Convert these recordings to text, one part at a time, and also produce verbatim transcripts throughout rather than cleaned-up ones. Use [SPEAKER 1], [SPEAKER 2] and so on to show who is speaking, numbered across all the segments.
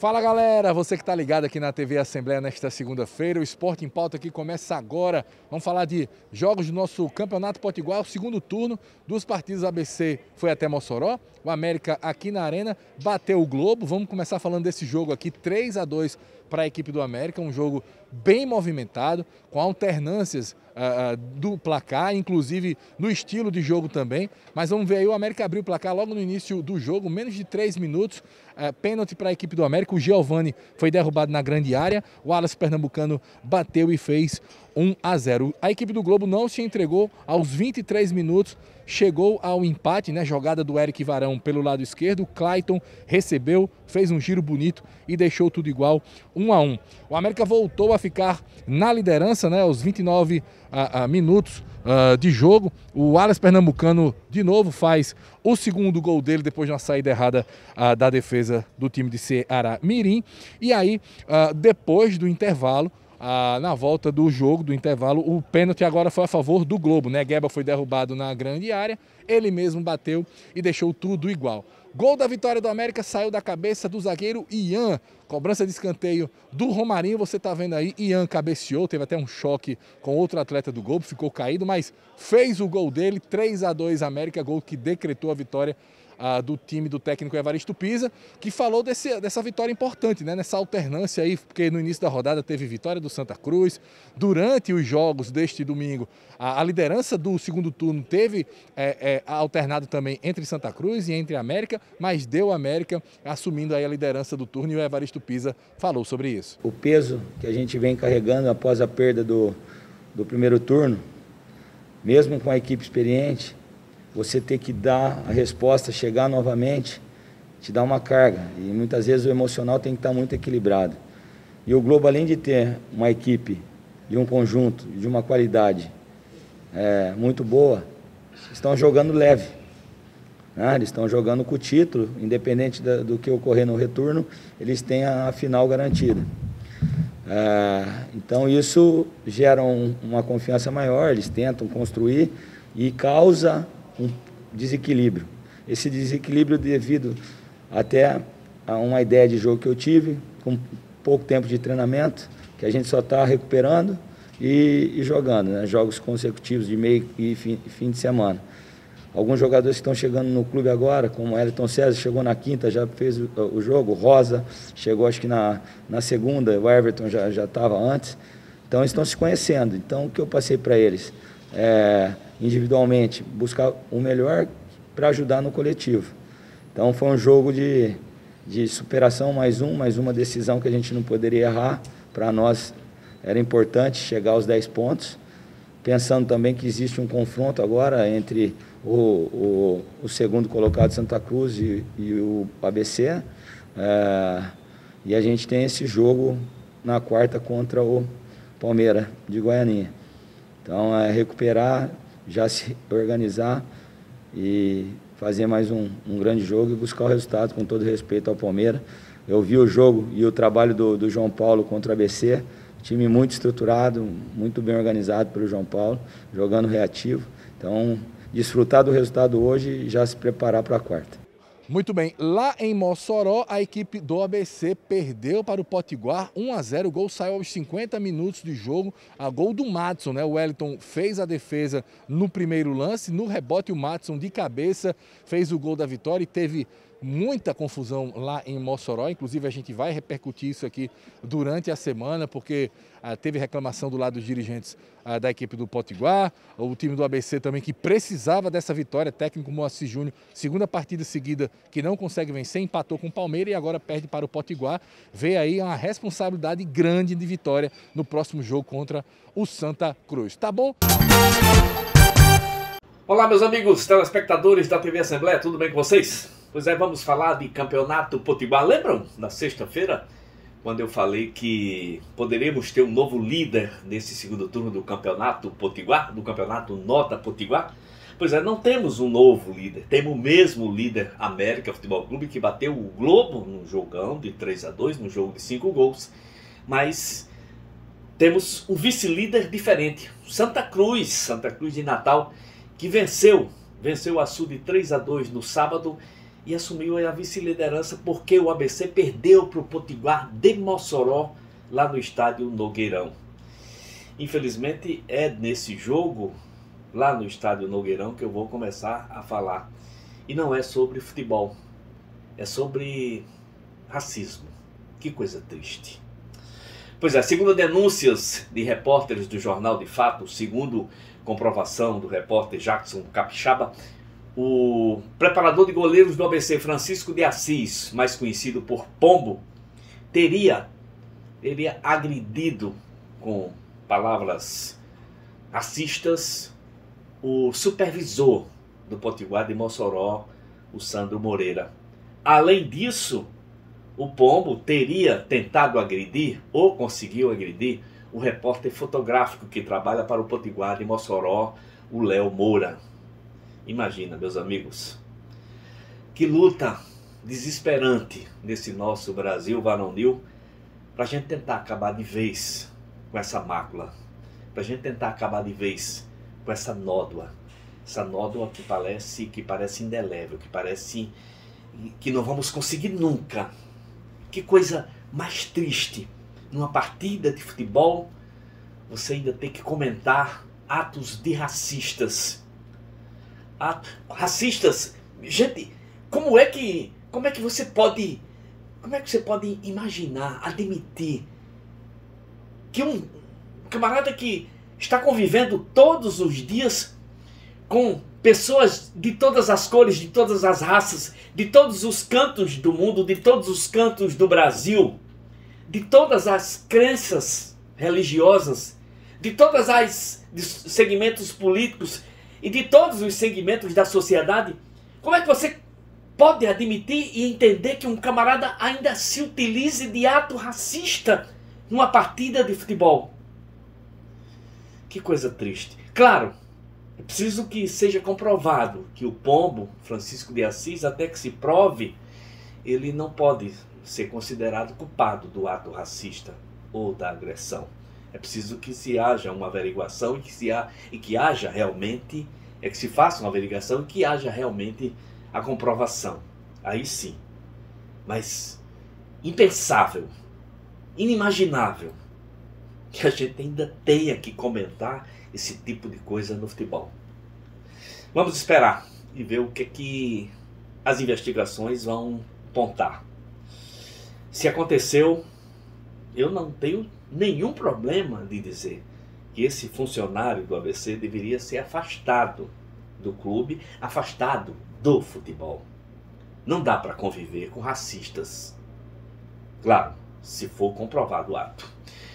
[SPEAKER 1] Fala galera, você que está ligado aqui na T V Assembleia nesta segunda-feira, o Esporte em Pauta aqui começa agora. Vamos falar de jogos do nosso Campeonato Potiguar, o segundo turno dos partidos. A B C foi até Mossoró, o América aqui na Arena bateu o Globo. Vamos começar falando desse jogo aqui, três a dois para a equipe do América, um jogo bem movimentado, com alternâncias uh, uh, do placar, inclusive no estilo de jogo também. Mas vamos ver aí, o América abriu o placar logo no início do jogo, menos de três minutos, uh, pênalti para a equipe do América. O Giovani foi derrubado na grande área, o Wallace Pernambucano bateu e fez um a zero. A equipe do Globo não se entregou aos vinte e três minutos, chegou ao empate, né? Jogada do Eric Varão pelo lado esquerdo, o Clayton recebeu, fez um giro bonito e deixou tudo igual, um a um. O América voltou a ficar na liderança, né? Aos vinte e nove uh, uh, minutos uh, de jogo, o Wallace Pernambucano de novo faz o segundo gol dele depois de uma saída errada uh, da defesa do time de Ceará Mirim. E aí, uh, depois do intervalo, Ah, na volta do jogo, do intervalo, o pênalti agora foi a favor do Globo, né? Gueba foi derrubado na grande área, ele mesmo bateu e deixou tudo igual. Gol da vitória do América saiu da cabeça do zagueiro Ian, cobrança de escanteio do Romarinho, você tá vendo aí, Ian cabeceou, teve até um choque com outro atleta do Globo, ficou caído, mas fez o gol dele, três a dois América, gol que decretou a vitória Uh, do time do técnico Evaristo Pisa, que falou desse, dessa vitória importante, né? Nessa alternância aí, porque no início da rodada teve vitória do Santa Cruz, durante os jogos deste domingo, a, a liderança do segundo turno teve é, é, alternado também entre Santa Cruz e entre América, mas deu América assumindo aí a liderança do turno e o Evaristo Pisa falou sobre isso.
[SPEAKER 2] O peso que a gente vem carregando após a perda do, do primeiro turno, mesmo com a equipe experiente, você ter que dar a resposta, chegar novamente, te dá uma carga. E muitas vezes o emocional tem que estar muito equilibrado. E o Globo, além de ter uma equipe, de um conjunto, de uma qualidade é, muito boa, estão jogando leve. Né? Eles estão jogando com o título, independente da, do que ocorrer no retorno, eles têm a, a final garantida. É, então isso gera um, uma confiança maior, eles tentam construir e causa um desequilíbrio. Esse desequilíbrio devido até a uma ideia de jogo que eu tive, com pouco tempo de treinamento, que a gente só está recuperando e, e jogando, né? Jogos consecutivos de meio e fim, fim de semana. Alguns jogadores que estão chegando no clube agora, como o Elton César, chegou na quinta, já fez o, o jogo, o Rosa chegou acho que na, na segunda, o Everton já já estava antes. Então eles estão se conhecendo. Então o que eu passei para eles é, individualmente, buscar o melhor para ajudar no coletivo. Então foi um jogo de, de superação, mais um, mais uma decisão que a gente não poderia errar. Para nós era importante chegar aos dez pontos, pensando também que existe um confronto agora entre o, o, o segundo colocado Santa Cruz e, e o A B C, é, e a gente tem esse jogo na quarta contra o Palmeiras de Goianinha. Então é recuperar, já se organizar e fazer mais um, um grande jogo e buscar o resultado, com todo respeito ao Palmeiras. Eu vi o jogo e o trabalho do, do João Paulo contra o A B C, time muito estruturado, muito bem organizado pelo João Paulo, jogando reativo. Então, desfrutar do resultado hoje e já se preparar para a quarta.
[SPEAKER 1] Muito bem, lá em Mossoró, a equipe do A B C perdeu para o Potiguar, um a zero, o gol saiu aos cinquenta minutos de jogo, a gol do Madison, né? O Wellington fez a defesa no primeiro lance, no rebote o Madison de cabeça fez o gol da vitória e teve muita confusão lá em Mossoró, inclusive a gente vai repercutir isso aqui durante a semana, porque ah, teve reclamação do lado dos dirigentes ah, da equipe do Potiguar, o time do A B C também que precisava dessa vitória, técnico Moacir Júnior, segunda partida seguida que não consegue vencer, empatou com o Palmeiras e agora perde para o Potiguar, vê aí uma responsabilidade grande de vitória no próximo jogo contra o Santa Cruz, tá bom?
[SPEAKER 3] Olá meus amigos telespectadores da T V Assembleia, tudo bem com vocês? Pois é, vamos falar de Campeonato Potiguar. Lembram, na sexta-feira, quando eu falei que poderemos ter um novo líder nesse segundo turno do Campeonato Potiguar, do Campeonato Nota Potiguar? Pois é, não temos um novo líder, temos o mesmo líder América Futebol Clube, que bateu o Globo num jogão de três a dois, num jogo de cinco gols, mas temos um vice-líder diferente, Santa Cruz, Santa Cruz de Natal, que venceu, venceu o Açu de três a dois no sábado e assumiu a vice-liderança porque o A B C perdeu para o Potiguar de Mossoró, lá no estádio Nogueirão. Infelizmente é nesse jogo, lá no estádio Nogueirão, que eu vou começar a falar. E não é sobre futebol, é sobre racismo. Que coisa triste. Pois é, segundo denúncias de repórteres do Jornal de Fato, segundo comprovação do repórter Jackson Capixaba, o preparador de goleiros do A B C, Francisco de Assis, mais conhecido por Pombo, teria, teria agredido com palavras racistas o supervisor do Potiguar de Mossoró, o Sandro Moreira. Além disso, o Pombo teria tentado agredir, ou conseguiu agredir, o repórter fotográfico que trabalha para o Potiguar de Mossoró, o Léo Moura. Imagina, meus amigos, que luta desesperante nesse nosso Brasil varonil, para a gente tentar acabar de vez com essa mácula, para a gente tentar acabar de vez com essa nódoa, essa nódoa que parece, que parece indelével, que parece que não vamos conseguir nunca. Que coisa mais triste, numa partida de futebol, você ainda tem que comentar atos de racistas. Atos, racistas, gente, como é que, como é que você pode, como é que você pode imaginar, admitir que um camarada que está convivendo todos os dias com pessoas de todas as cores, de todas as raças, de todos os cantos do mundo, de todos os cantos do Brasil, de todas as crenças religiosas, de todas as segmentos políticos e de todos os segmentos da sociedade, como é que você pode admitir e entender que um camarada ainda se utilize de ato racista numa partida de futebol? Que coisa triste. Claro, é preciso que seja comprovado que o Pombo, Francisco de Assis, até que se prove, ele não pode ser considerado culpado do ato racista ou da agressão. É preciso que se haja uma averiguação e que, se ha, e que haja realmente, é que se faça uma averiguação e que haja realmente a comprovação. Aí sim. Mas impensável, inimaginável que a gente ainda tenha que comentar esse tipo de coisa no futebol. Vamos esperar e ver o que, que as investigações vão apontar. Se aconteceu, eu não tenho nenhum problema de dizer que esse funcionário do A B C deveria ser afastado do clube, afastado do futebol. Não dá para conviver com racistas. Claro, se for comprovado o ato.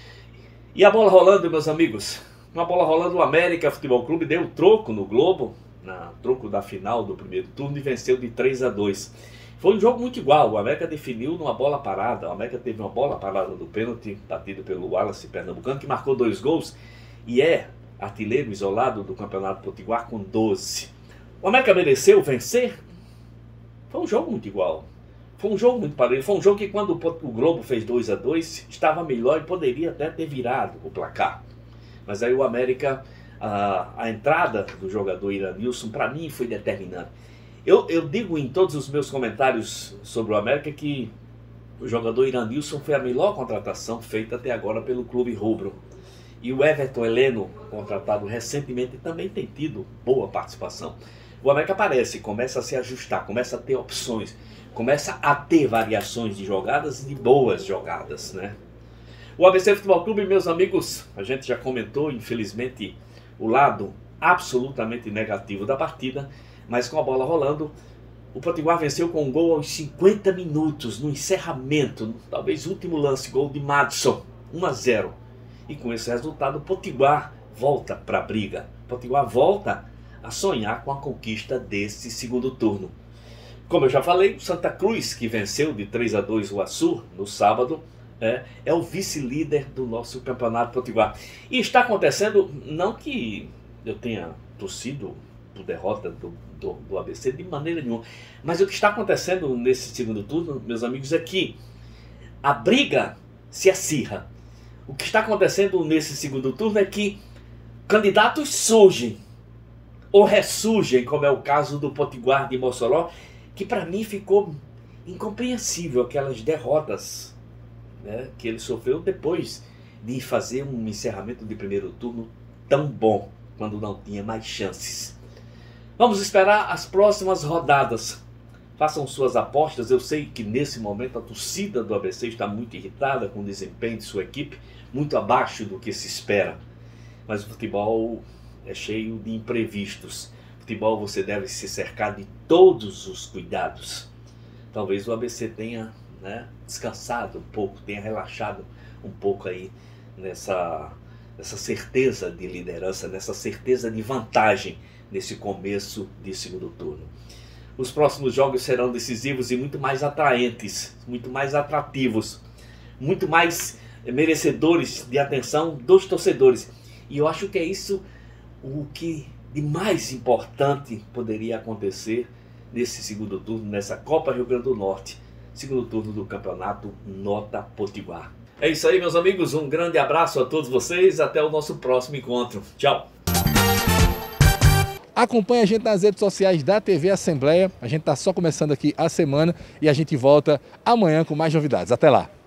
[SPEAKER 3] E a bola rolando, meus amigos. Uma bola rolando, o América Futebol Clube deu troco no Globo, na troco da final do primeiro turno, e venceu de três a dois. Foi um jogo muito igual, o América definiu numa bola parada, o América teve uma bola parada do pênalti, batido pelo Wallace Pernambucano, que marcou dois gols, e é artilheiro isolado do Campeonato Potiguar com doze. O América mereceu vencer? Foi um jogo muito igual. Foi um jogo muito parelho. Foi um jogo que quando o Globo fez dois a dois, estava melhor e poderia até ter virado o placar. Mas aí o América, a, a entrada do jogador Iranilson, para mim, foi determinante. Eu, eu digo em todos os meus comentários sobre o América que o jogador Iranilson foi a melhor contratação feita até agora pelo clube rubro. E o Everton Heleno, contratado recentemente, também tem tido boa participação. O América aparece, começa a se ajustar, começa a ter opções, começa a ter variações de jogadas e de boas jogadas, né? O A B C Futebol Clube, meus amigos, a gente já comentou, infelizmente, o lado absolutamente negativo da partida, mas com a bola rolando, o Potiguar venceu com um gol aos cinquenta minutos, no encerramento, talvez último lance, gol de Madison, um a zero. E com esse resultado, o Potiguar volta para a briga. O Potiguar volta a sonhar com a conquista desse segundo turno. Como eu já falei, o Santa Cruz, que venceu de três a dois o Açu no sábado, é, é o vice-líder do nosso Campeonato Potiguar. E está acontecendo, não que eu tenha torcido por derrota do, do, do A B C de maneira nenhuma, mas o que está acontecendo nesse segundo turno, meus amigos, é que a briga se acirra. O que está acontecendo nesse segundo turno é que candidatos surgem, ou ressurgem, como é o caso do Potiguar de Mossoró, que para mim ficou incompreensível aquelas derrotas, né, que ele sofreu depois de fazer um encerramento de primeiro turno tão bom, quando não tinha mais chances. Vamos esperar as próximas rodadas. Façam suas apostas. Eu sei que nesse momento a torcida do A B C está muito irritada com o desempenho de sua equipe, muito abaixo do que se espera. Mas o futebol é cheio de imprevistos. Futebol você deve se cercar de todos os cuidados. Talvez o A B C tenha, né, descansado um pouco, tenha relaxado um pouco aí nessa, nessa certeza de liderança, nessa certeza de vantagem nesse começo de segundo turno. Os próximos jogos serão decisivos e muito mais atraentes, muito mais atrativos, muito mais merecedores de atenção dos torcedores. E eu acho que é isso o que de mais importante poderia acontecer nesse segundo turno, nessa Copa Rio Grande do Norte, segundo turno do Campeonato Nota Potiguar. É isso aí, meus amigos, um grande abraço a todos vocês, até o nosso próximo encontro. Tchau!
[SPEAKER 1] Acompanhe a gente nas redes sociais da T V Assembleia, a gente está só começando aqui a semana e a gente volta amanhã com mais novidades. Até lá!